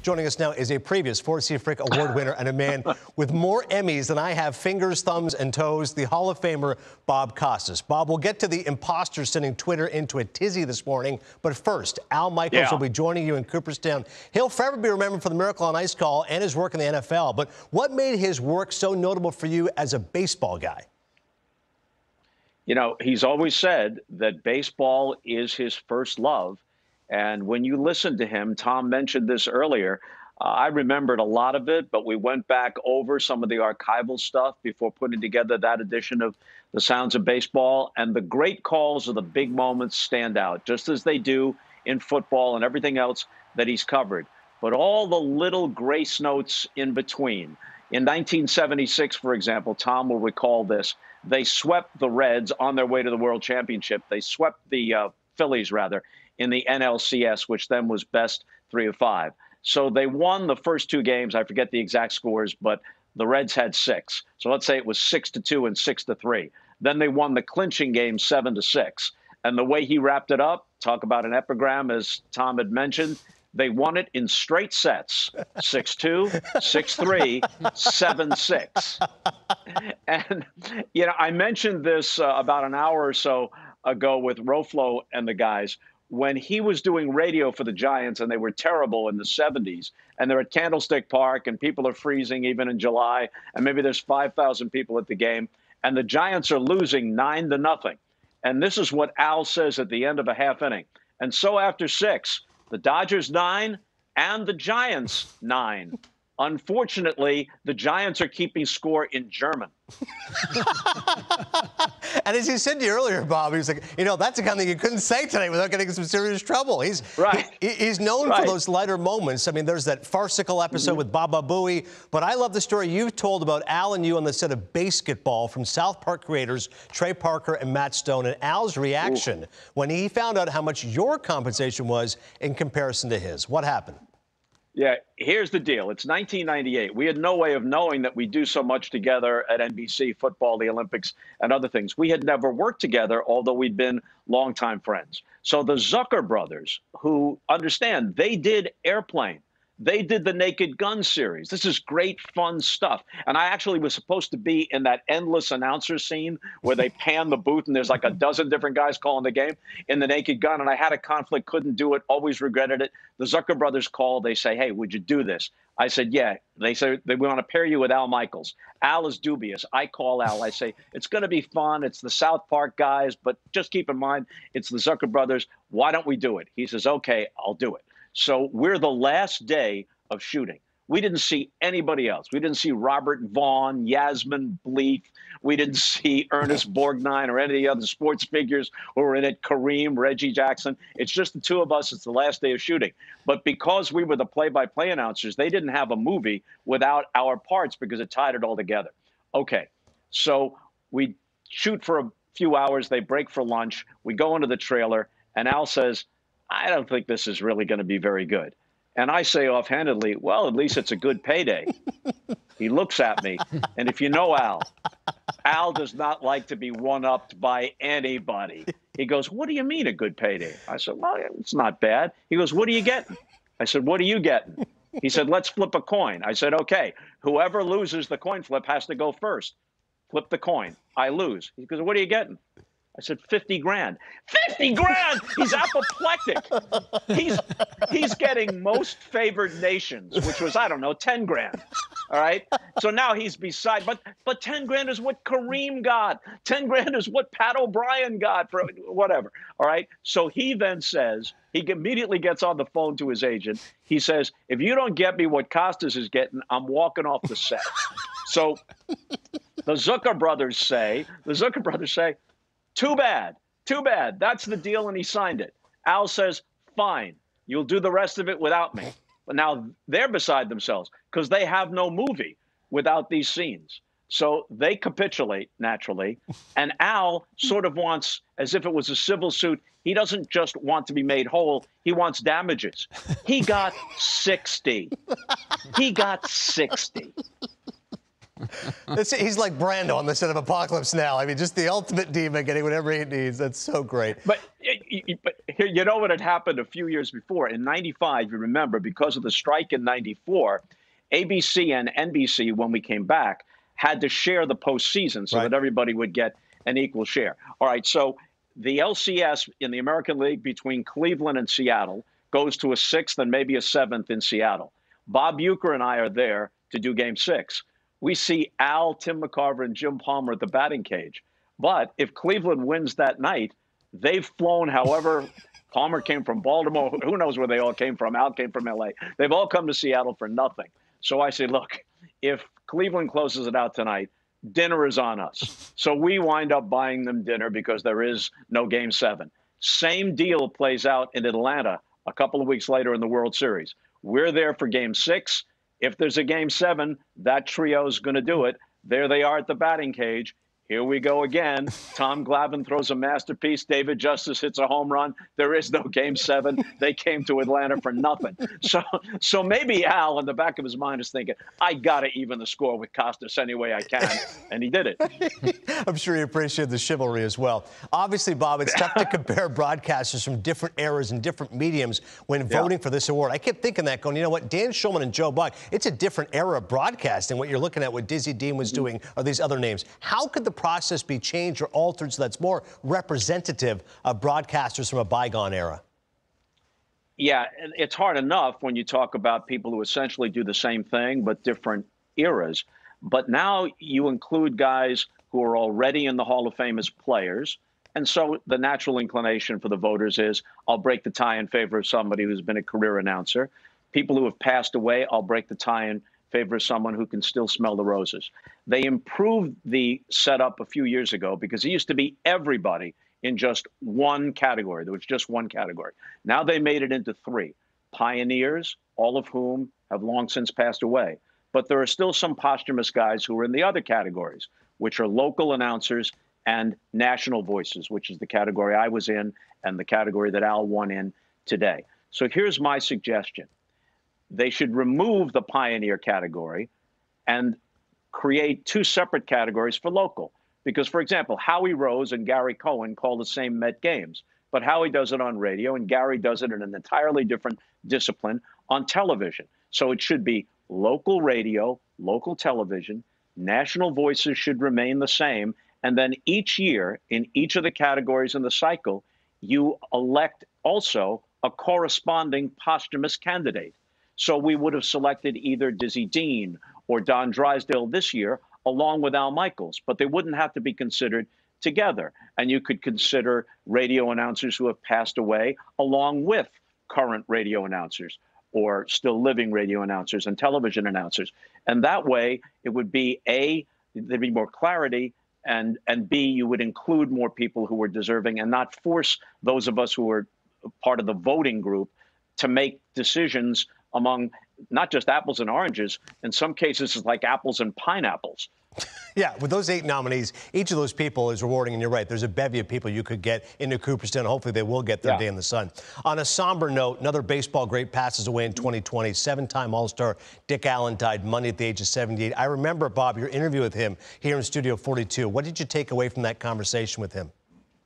Joining us now is a previous Ford Frick Award winner and a man with more Emmys than I have fingers, thumbs, and toes, the Hall of Famer Bob Costas. Bob, we'll get to the imposter sending Twitter into a tizzy this morning. But first, Al Michaels will be joining you in Cooperstown. He'll forever be remembered for the Miracle on Ice call and his work in the NFL. But what made his work so notable for you as a baseball guy? You know, he's always said that baseball is his first love. And when you listen to him, Tom mentioned this earlier, I remembered a lot of it, but we went back over some of the archival stuff before putting together that edition of The Sounds of Baseball. And the great calls of the big moments stand out, just as they do in football and everything else that he's covered. But all the little grace notes in between. In 1976, for example, Tom will recall this. They swept the Reds on their way to the World Championship. They swept the Phillies, rather, in the NLCS, which then was best 3 of 5. So they won the first 2 games. I forget the exact scores, but the Reds had 6. So let's say it was 6-2 and 6-3. Then they won the clinching game 7-6. And the way he wrapped it up, talk about an epigram, as Tom had mentioned, they won it in straight sets, 6-2, 6-3, 7-6. And, you know, I mentioned this about an hour or so ago with Roflo and the guys when he was doing radio for the Giants, and they were terrible in the 70s, and they're at Candlestick Park, and people are freezing even in July, and maybe there's 5,000 people at the game, and the Giants are losing 9-0. And this is what Al says at the end of a half inning. And so after 6, the Dodgers 9 and the Giants 9. Unfortunately, the Giants are keeping score in German. And as he said to you earlier, Bob, he was like, you know, that's the kind of thing you couldn't say today without getting in some serious trouble. He's he's known for those lighter moments. I mean, there's that farcical episode with Baba Booey. But I love the story you've told about Al and you on the set of Basketball from South Park creators Trey Parker and Matt Stone, and Al's reaction when he found out how much your compensation was in comparison to his. What happened? Yeah, here's the deal. It's 1998. We had no way of knowing that we do so much together at NBC, football, the Olympics, and other things. We had never worked together, although we'd been longtime friends. So the Zucker brothers, who understand, they did Airplane. They did the Naked Gun series. This is great, fun stuff. And I actually was supposed to be in that endless announcer scene where they pan the booth and there's like a dozen different guys calling the game in the Naked Gun. And I had a conflict, couldn't do it, always regretted it. The Zucker brothers call. They say, hey, would you do this? I said, yeah. They say, we want to pair you with Al Michaels. Al is dubious. I call Al. I say, it's going to be fun. It's the South Park guys, but just keep in mind, it's the Zucker brothers. Why don't we do it? He says, okay, I'll do it. So we're the last day of shooting. We didn't see anybody else. We didn't see Robert Vaughn, Yasmin Bleeth. We didn't see Ernest Borgnine or any of the other sports figures who were in it, Kareem, Reggie Jackson. It's just the 2 of us. It's the last day of shooting. But because we were the play-by-play announcers, they didn't have a movie without our parts because it tied it all together. Okay, so we shoot for a few hours. They break for lunch. We go into the trailer, and Al says, I don't think this is really going to be very good. And I say offhandedly, well, at least it's a good payday. He looks at me, and if you know Al, Al does not like to be one-upped by anybody. He goes, what do you mean a good payday? I said, well, it's not bad. He goes, what are you getting? I said, what are you getting? He said, let's flip a coin. I said, okay, whoever loses the coin flip has to go first. Flip the coin. I lose. He goes, what are you getting? I said, 50 grand. 50 grand! He's apoplectic. He's getting most favored nations, which was, I don't know, 10 grand. All right? So now he's beside, but 10 grand is what Kareem got. 10 grand is what Pat O'Brien got for whatever. All right? So he then says, he immediately gets on the phone to his agent. He says, if you don't get me what Costas is getting, I'm walking off the set. So the Zucker brothers say, too bad. Too bad. That's the deal, and he signed it. Al says, fine, you'll do the rest of it without me. But now they're beside themselves because they have no movie without these scenes. So they capitulate, naturally. And Al sort of wants, as if it was a civil suit, he doesn't just want to be made whole. He wants damages. He got 60. He got 60. He's like Brando on the set of Apocalypse Now. I mean, just the ultimate diva getting whatever he needs. That's so great. But But you know what had happened a few years before? In '95, you remember, because of the strike in '94, ABC and NBC, when we came back, had to share the postseason so that everybody would get an equal share. All right, so the LCS in the American League between Cleveland and Seattle goes to a 6th and maybe a 7th in Seattle. Bob Uecker and I are there to do Game 6. We see Al, Tim McCarver, and Jim Palmer at the batting cage. But if Cleveland wins that night, they've flown however. Palmer came from Baltimore. Who knows where they all came from? Al came from L.A. They've all come to Seattle for nothing. So I say, look, if Cleveland closes it out tonight, dinner is on us. So we wind up buying them dinner because there is no Game 7. Same deal plays out in Atlanta a couple of weeks later in the World Series. We're there for Game 6. If there's a Game 7, that trio is going to do it. There they are at the batting cage. Here we go again. Tom Glavine throws a masterpiece. David Justice hits a home run. There is no Game 7. They came to Atlanta for nothing. So maybe Al, in the back of his mind, is thinking, I got to even the score with Costas any way I can. And he did it. I'm sure he appreciated the chivalry as well. Obviously, Bob, it's tough to compare broadcasters from different eras and different mediums when voting for this award. I kept thinking that, going, you know what, Dan Shulman and Joe Buck, it's a different era of broadcasting. What you're looking at, what Dizzy Dean was doing, or these other names. How could the process be changed or altered so that's more representative of broadcasters from a bygone era? Yeah, it's hard enough when you talk about people who essentially do the same thing but different eras. But now you include guys who are already in the Hall of Fame as players. And so the natural inclination for the voters is, I'll break the tie in favor of somebody who's been a career announcer. People who have passed away, I'll break the tie in favor of someone who can still smell the roses. They improved the setup a few years ago because it used to be everybody in just one category. There was just one category. Now they made it into 3. Pioneers, all of whom have long since passed away. But there are still some posthumous guys who are in the other categories, which are local announcers and national voices, which is the category I was in and the category that Al won in today. So here's my suggestion. They should remove the pioneer category and create 2 separate categories for local. Because, for example, Howie Rose and Gary Cohen call the same Met games, but Howie does it on radio and Gary does it in an entirely different discipline on television. So it should be local radio, local television, national voices should remain the same. And then each year, in each of the categories in the cycle, you elect also a corresponding posthumous candidate. So we would have selected either Dizzy Dean or Don Drysdale this year, along with Al Michaels, but they wouldn't have to be considered together. And you could consider radio announcers who have passed away along with current radio announcers or still living radio announcers and television announcers. And that way, it would be A, there'd be more clarity, and B, you would include more people who were deserving and not force those of us who are part of the voting group to make decisions among not just apples and oranges. In some cases, it's like apples and pineapples. Yeah, with those 8 nominees, each of those people is rewarding, and you're right. There's a bevy of people you could get into Cooperstown. Hopefully, they will get their day in the sun. On a somber note, another baseball great passes away in 2020. 7-time All-Star Dick Allen died Monday at the age of 78. I remember, Bob, your interview with him here in Studio 42. What did you take away from that conversation with him?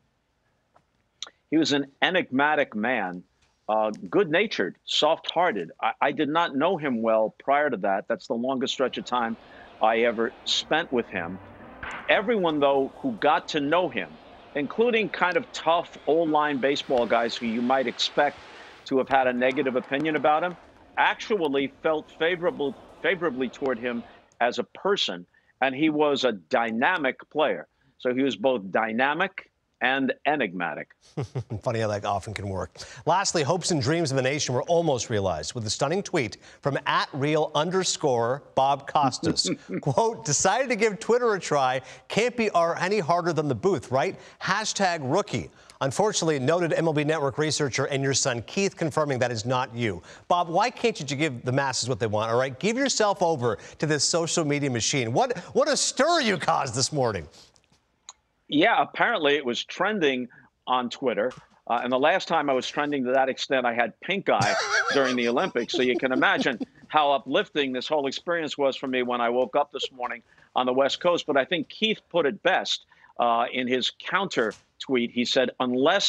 He was an enigmatic man. Good-natured, soft-hearted. I did not know him well prior to that. That's the longest stretch of time I ever spent with him. Everyone, though, who got to know him, including kind of tough old-line baseball guys who you might expect to have had a negative opinion about him, actually felt favorably toward him as a person. And he was a dynamic player. So he was both dynamic and enigmatic. Funny how that often can work. Lastly, hopes and dreams of the nation were almost realized with a stunning tweet from @real_Bob Costas. Quote, decided to give Twitter a try. Can't be any harder than the booth, right? #rookie. Unfortunately, noted MLB Network researcher and your son Keith confirming that is not you. Bob, why can't you give the masses what they want, all right? Give yourself over to this social media machine. What a stir you caused this morning. Yeah, apparently it was trending on Twitter. And the last time I was trending to that extent, I had pink eye during the Olympics. So you can imagine how uplifting this whole experience was for me when I woke up this morning on the West Coast. But I think Keith put it best in his counter tweet. He said, unless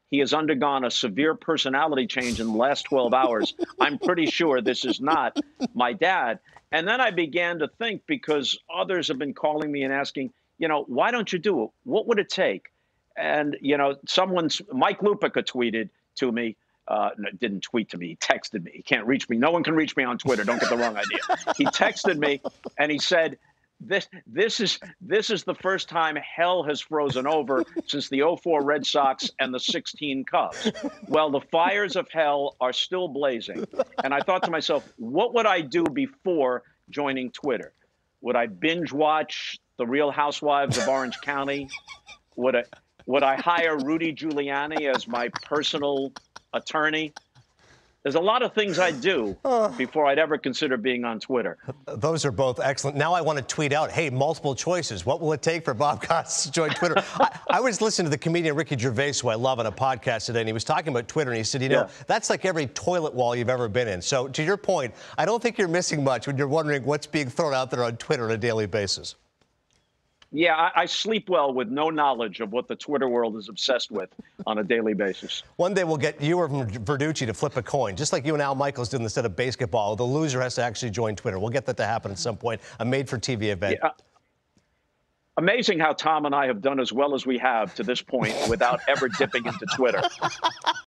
he has undergone a severe personality change in the last 12 hours. I'm pretty sure this is not my dad. And then I began to think, because others have been calling me and asking, why don't you do it? What would it take? And, Mike Lupica tweeted to me, didn't tweet to me, he texted me. He can't reach me. No one can reach me on Twitter. Don't get the wrong idea. He texted me and he said, this is the first time hell has frozen over since the '04 Red Sox and the '16 Cubs. Well, the fires of hell are still blazing. And I thought to myself, what would I do before joining Twitter? Would I binge watch The Real Housewives of Orange County? Would I hire Rudy Giuliani as my personal attorney? There's a lot of things I'd do before I'd ever consider being on Twitter. Those are both excellent. Now I want to tweet out, hey, multiple choices. What will it take for Bob Costas to join Twitter? I was listening to the comedian Ricky Gervais, who I love, on a podcast today, and he was talking about Twitter, and he said, that's like every toilet wall you've ever been in. So to your point, I don't think you're missing much when you're wondering what's being thrown out there on Twitter on a daily basis. Yeah, I sleep well with no knowledge of what the Twitter world is obsessed with on a daily basis. One day we'll get you or Verducci to flip a coin, just like you and Al Michaels did instead of basketball. The loser has to actually join Twitter. We'll get that to happen at some point, a made-for-TV event. Yeah. Amazing how Tom and I have done as well as we have to this point without ever dipping into Twitter.